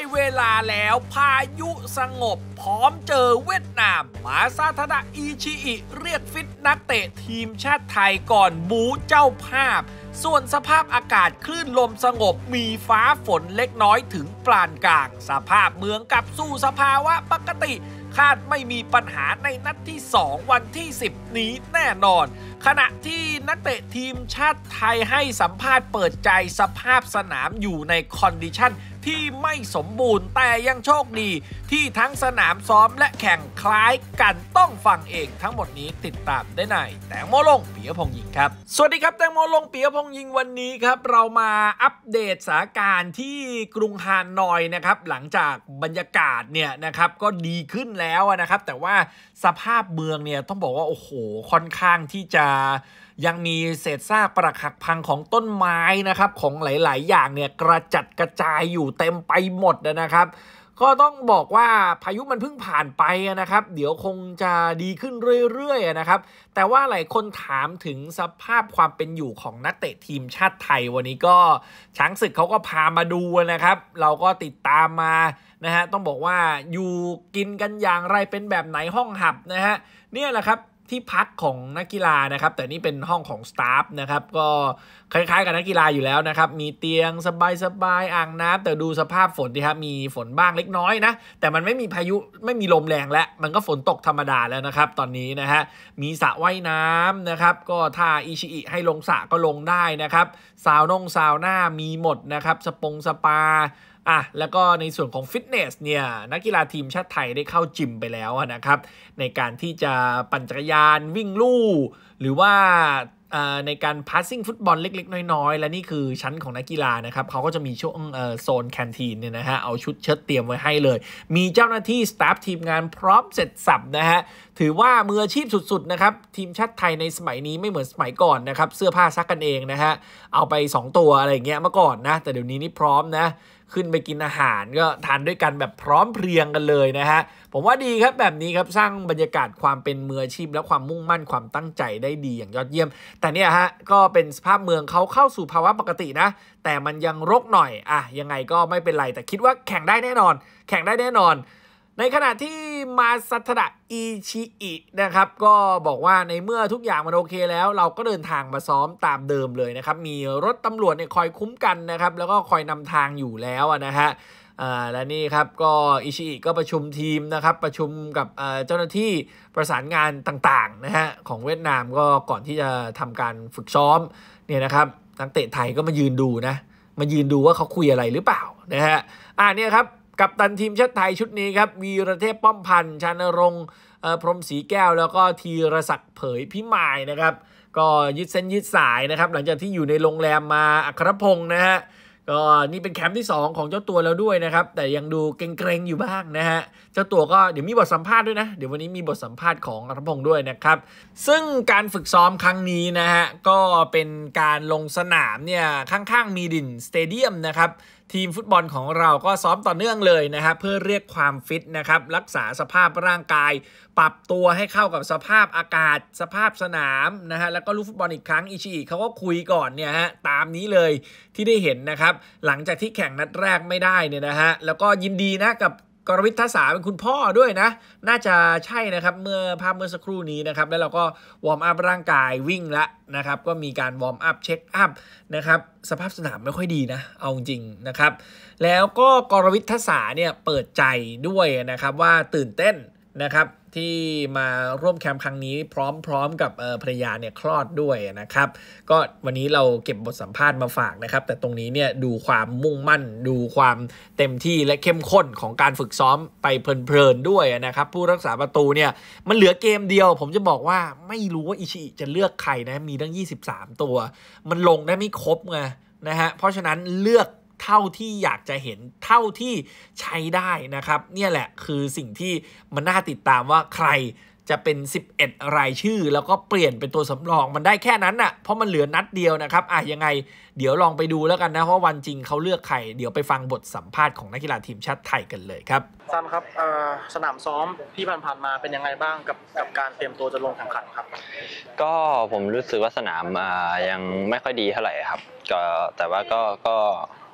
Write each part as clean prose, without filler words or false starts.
เวลาแล้วพายุสงบพร้อมเจอเวียดนามมาซาทาดะอิชิอิเรียกฟิตนักเตะทีมชาติไทยก่อนบู๊เจ้าภาพส่วนสภาพอากาศคลื่นลมสงบมีฟ้าฝนเล็กน้อยถึงปานกลางสภาพเมืองกลับสู่สภาวะปกติคาดไม่มีปัญหาในนัดที่2วันที่10นี้แน่นอนขณะที่นักเตะทีมชาติไทยให้สัมภาษณ์เปิดใจสภาพสนามอยู่ในคอนดิชันที่ไม่สมบูรณ์แต่ยังโชคดีที่ทั้งสนามซ้อมและแข่งคล้ายกันต้องฟังเองทั้งหมดนี้ติดตามได้ในแตงโมลงปิยพงษ์ยิงครับสวัสดีครับแตงโมลงปิยพงษ์ยิงวันนี้ครับเรามาอัปเดตสถานการณ์ที่กรุงฮานอยนะครับหลังจากบรรยากาศเนี่ยนะครับก็ดีขึ้นแล้วนะครับแต่ว่าสภาพเมืองเนี่ยต้องบอกว่าโอ้โหค่อนข้างที่จะยังมีเศษซากปรักหักพังของต้นไม้นะครับของหลายๆอย่างเนี่ยกระจัดกระจายอยู่เต็มไปหมดนะครับก็ต้องบอกว่าพายุมันเพิ่งผ่านไปนะครับเดี๋ยวคงจะดีขึ้นเรื่อยๆนะครับแต่ว่าหลายคนถามถึงสภาพความเป็นอยู่ของนักเตะทีมชาติไทยวันนี้ก็ช้างศึกเขาก็พามาดูนะครับเราก็ติดตามมานะฮะต้องบอกว่าอยู่กินกันอย่างไรเป็นแบบไหนห้องหับนะฮะเนี่ยแหละครับที่พักของนักกีฬานะครับแต่นี่เป็นห้องของสตาฟนะครับก็คล้ายๆกับนักกีฬาอยู่แล้วนะครับมีเตียงสบายๆอ่างน้ำแต่ดูสภาพฝนดีครับมีฝนบ้างเล็กน้อยนะแต่มันไม่มีพายุไม่มีลมแรงแล้วมันก็ฝนตกธรรมดาแล้วนะครับตอนนี้นะฮะมีสระว่ายน้ำนะครับก็ถ้าอิชิอิให้ลงสระก็ลงได้นะครับซาวน่ามีหมดนะครับสปาแล้วก็ในส่วนของฟิตเนสเนี่ยนักกีฬาทีมชาติไทยได้เข้าจิมไปแล้วนะครับในการที่จะปั่นจักรยานวิ่งลู่หรือว่าในการพาสซิ่งฟุตบอลเล็กๆน้อยๆและนี่คือชั้นของนักกีฬานะครับเขาก็จะมีช่วงโซนแคนทีนเนี่ยนะฮะเอาชุดเชิ้ตเตรียมไว้ให้เลยมีเจ้าหน้าที่สตาฟทีมงานพร้อมเสร็จสับนะฮะถือว่ามืออาชีพสุดๆนะครับทีมชาติไทยในสมัยนี้ไม่เหมือนสมัยก่อนนะครับเสื้อผ้าซักกันเองนะฮะเอาไป2ตัวอะไรอย่างเงี้ยเมื่อก่อนนะแต่เดี๋ยวนี้นี่พร้อมนะขึ้นไปกินอาหารก็ทานด้วยกันแบบพร้อมเพรียงกันเลยนะฮะผมว่าดีครับแบบนี้ครับสร้างบรรยากาศความเป็นมืออาชีพและความมุ่งมั่นความตั้งใจได้ดีอย่างยอดเยี่ยมแต่เนี่ยฮะก็เป็นสภาพเมืองเขาเข้าสู่ภาวะปกตินะแต่มันยังรกหน่อยยังไงก็ไม่เป็นไรแต่คิดว่าแข่งได้แน่นอนในขณะที่มาซาทาดะอิชิอินะครับก็บอกว่าในเมื่อทุกอย่างมันโอเคแล้วเราก็เดินทางมาซ้อมตามเดิมเลยนะครับมีรถตำรวจเนี่ยคอยคุ้มกันนะครับแล้วก็คอยนำทางอยู่แล้วนะฮะและนี่ครับก็อิชิอิก็ประชุมทีมนะครับประชุมกับเจ้าหน้าที่ประสานงานต่างๆนะฮะของเวียดนามก็ก่อนที่จะทำการฝึกซ้อมเนี่ยนะครับนักเตะไทยก็มายืนดูว่าเขาคุยอะไรหรือเปล่านะฮะเนี่ยครับกัปตันทีมชาติไทยชุดนี้ครับวีรเทพป้อมพันธ์ชานรงค์พรหมศรีแก้วแล้วก็ธีรศักดิ์เผยพิมายนะครับก็ยืดเส้นยืดสายนะครับหลังจากที่อยู่ในโรงแรมมาอัครพงศ์นะฮะก็นี่เป็นแคมป์ที่2ของเจ้าตัวแล้วด้วยนะครับแต่ยังดูเกรงๆอยู่บ้างนะฮะเจ้าตัวก็เดี๋ยวมีบทสัมภาษณ์ด้วยนะเดี๋ยววันนี้มีบทสัมภาษณ์ของอัครพงศ์ด้วยนะครับซึ่งการฝึกซ้อมครั้งนี้นะฮะก็เป็นการลงสนามเนี่ยข้างๆมีดินสเตเดียมนะครับทีมฟุตบอลของเราก็ซ้อมต่อเนื่องเลยนะครับเพื่อเรียกความฟิตนะครับรักษาสภาพร่างกายปรับตัวให้เข้ากับสภาพอากาศสภาพสนามนะฮะแล้วก็ลูกฟุตบอลอีกครั้งอิชิอิเขาก็คุยก่อนเนี่ยฮะตามนี้เลยที่ได้เห็นนะครับหลังจากที่แข่งนัดแรกไม่ได้เนี่ยนะฮะแล้วก็ยินดีนะกับกรวิทย์ทัศาเป็นคุณพ่อด้วยนะน่าจะใช่นะครับเมื่อสักครู่นี้นะครับแล้วเราก็วอร์มอัพร่างกายวิ่งละนะครับก็มีการวอร์มอัพเช็คอัพนะครับสภาพสนามไม่ค่อยดีนะเอาจริงนะครับแล้วก็กรวิทย์ทัศาเนี่ยเปิดใจด้วยนะครับว่าตื่นเต้นนะครับที่มาร่วมแคมป์ครั้งนี้พร้อมกับภรรยาเนี่ยคลอดด้วยนะครับก็วันนี้เราเก็บบทสัมภาษณ์มาฝากนะครับแต่ตรงนี้เนี่ยดูความมุ่งมั่นดูความเต็มที่และเข้มข้นของการฝึกซ้อมไปเพลินๆด้วยนะครับผู้รักษาประตูเนี่ยมันเหลือเกมเดียวผมจะบอกว่าไม่รู้ว่าอิชิอิจะเลือกใครนะมีตั้ง23ตัวมันลงได้ไม่ครบไงนะฮะเพราะฉะนั้นเลือกเท่าที่อยากจะเห็นเท่าที่ใช้ได้นะครับเนี่ยแหละคือสิ่งที่มันน่าติดตามว่าใครจะเป็น11รายชื่อแล้วก็เปลี่ยนเป็นตัวสำรองมันได้แค่นั้นน่ะเพราะมันเหลือนัดเดียวนะครับยังไงเดี๋ยวลองไปดูแล้วกันนะเพราะวันจริงเขาเลือกใครเดี๋ยวไปฟังบทสัมภาษณ์ของนักกีฬาทีมชาติไทยกันเลยครับซันครับสนามซ้อมที่ผ่านๆมาเป็นยังไงบ้างกับการเตรียมตัวจะลงแข่งขันครับก็ผมรู้สึกว่าสนามยังไม่ค่อยดีเท่าไหร่ครับก็แต่ว่าก็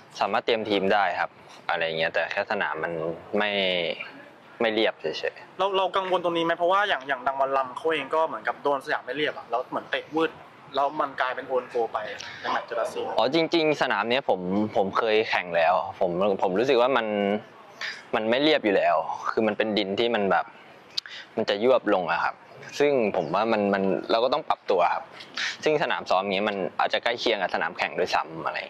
สามารถเตรียมทีมได้ครับอะไรเงี้ยแต่แค่สนามมันไม่เรียบเฉยๆเรากังวลตรงนี้ไหมเพราะว่าอย่างดังวันลำเขาเองก็เหมือนกับโดนสยามไม่เรียบอ่ะแล้วเหมือนเตะวืดแล้วมันกลายเป็นโอนโกไปในแมตช์เจอรัสเซียอ๋อจริงๆสนามนี้ผมเคยแข่งแล้วผมรู้สึกว่ามันไม่เรียบอยู่แล้วคือมันเป็นดินที่มันแบบมันจะยวบลงอะครับซึ่งผมว่ามันเราก็ต้องปรับตัวครับซึ่งสนามซ้อมนี้มันอาจจะใกล้เคียงกับสนามแข่งด้วยซ้ำอะไร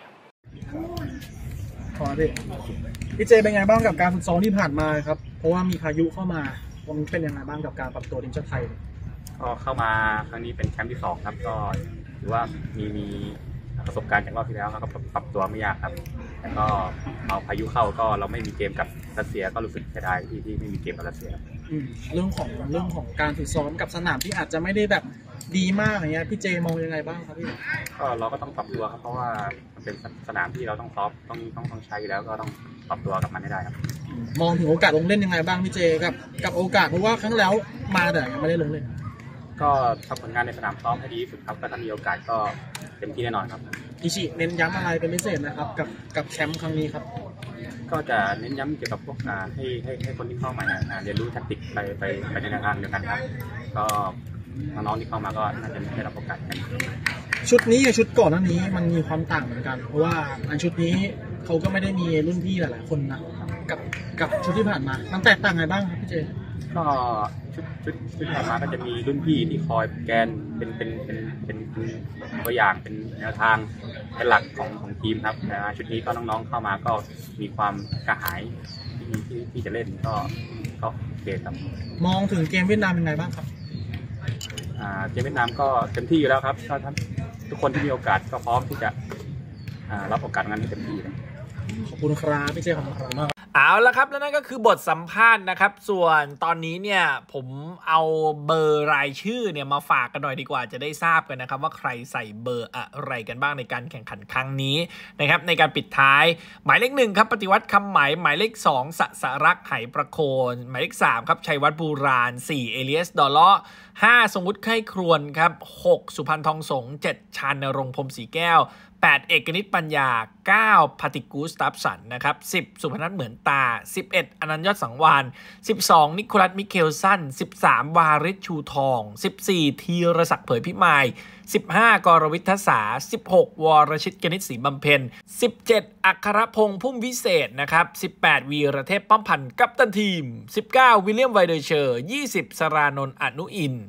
ขอดิพี่เจเป็นไงบ้างกับการฝึกซ้อมที่ผ่านมาครับเพราะว่ามีพายุเข้ามาวันนี้เป็นยังไงบ้างกับการปรับตัวทีมชาติไทยก็เข้ามาครั้งนี้เป็นแชมป์ที่2ครับก็ถือว่ามีประสบการณ์จากรอบที่แล้วครับก็ปรับตัวไม่ยากครับแล้วก็เอาพายุเข้าก็เราไม่มีเกมกับรัสเซียก็รู้สึกเสียดายที่ไม่มีเกมกับรัสเซียเรื่องของการฝึกซ้อมกับสนามที่อาจจะไม่ได้แบบดีมากอย่างเงี้ยพี่เจมองยังไงบ้างครับพี่ก็เราก็ต้องปรับตัวครับเพราะว่ามันเป็นสนามที่เราต้องซ้อมต้องใช้แล้วก็ต้องปรับตัวกับมันให้ได้ครับมองถึงโอกาสลงเล่นยังไงบ้างพี่เจกับโอกาสเพราะว่าครั้งแล้วมาแต่ยังไม่ได้ลงเล่นก็ทำผลงานในสนามซ้อมให้ดีที่สุดครับก็ถ้ามีโอกาสก็เต็มที่แน่นอนครับอิชิเน้นย้ำอะไรเป็นพิเศษนะครับกับแชมป์ครั้งนี้ครับก็จะเน้นย้ำเกี่ยวกับพวกให้คนที่เข้ามาเรียนรู้แทคติกไปในแนวทางเดียวกันครับก็น้องๆที่เข้ามาก็น่าจะได้รับโอกาสชุดนี้กับชุดก่อนหน้านี้มันมีความต่างเหมือนกันเพราะว่าอันชุดนี้เขาก็ไม่ได้มีรุ่นพี่หลายๆคนนะกับชุดที่ผ่านมามันแตกต่างไงบ้างครับพี่เจก็ชุดที่ผ่านมาก็จะมีรุ่นพี่ที่คอยแกนเป็นตัวอย่างเป็นแนวทางเป็นหลักของทีมครับชุดนี้ก็น้องๆเข้ามาก็มีความกระหายที่จะเล่นก็โอเคครับมองถึงเกมเวียดนามเป็นไงบ้างครับเกมเวียดนามก็เต็มที่อยู่แล้วครับทุกคนที่มีโอกาสก็พร้อมที่จะรับโอกาสนั้นเต็มที่ขอบคุณครับพี่เจขอบคุณมากเอาละครับแล้วนั่นก็คือบทสัมภาษณ์นะครับส่วนตอนนี้เนี่ยผมเอาเบอร์รายชื่อเนี่ยมาฝากกันหน่อยดีกว่าจะได้ทราบกันนะครับว่าใครใส่เบอร์อะไรกันบ้างในการแข่งขันครั้งนี้นะครับในการปิดท้ายหมายเลข1ครับปฏิวัติคำไหมายเลข2สรักษ์ไหประโคนหมายเลข3ครับชัยวัฒน์บูราณ4เอเลียสดอลเลาะ5ทรงวุฒิไข้ครวนครับ6สุพรรณทองสง7ชาญรงค์พรมศรีแก้ว8เอกนิตปัญญา9พาติกูสตัฟสันนะครับ10สุพนัทเหมือนตา11อนันต์ยอดสังวาน12นิโคลัสมิเคลสัน13วาริชชูทอง14ธีรศักดิ์เผยพิมาย15กรวิทธศา16วรชิตกนิษฐ์ศรีบำเพ็ญ17อัครพงษ์พุ่มวิเศษนะครับ18วีรเทพป้อมพันธ์กัปตันทีม19วิลเลียมไวเดอร์เชอร์20สรานนท์อนุอิน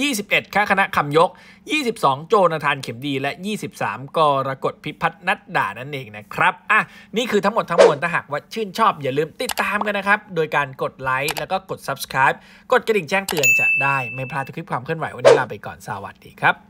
21ข้าคณะคำยก22โจนาธานเข็มดีและ23กรกฎพิพัฒน์นัดด่านั่นเองนะครับนี่คือทั้งหมดทั้งมวลถ้าหากว่าชื่นชอบอย่าลืมติดตามกันนะครับโดยการกดไลค์แล้วก็กด Subscribe กดกระดิ่งแจ้งเตือนจะได้ไม่พลาดทุกคลิปความเคลื่อนไหววันนี้ลาไปก่อนสวัสดีครับ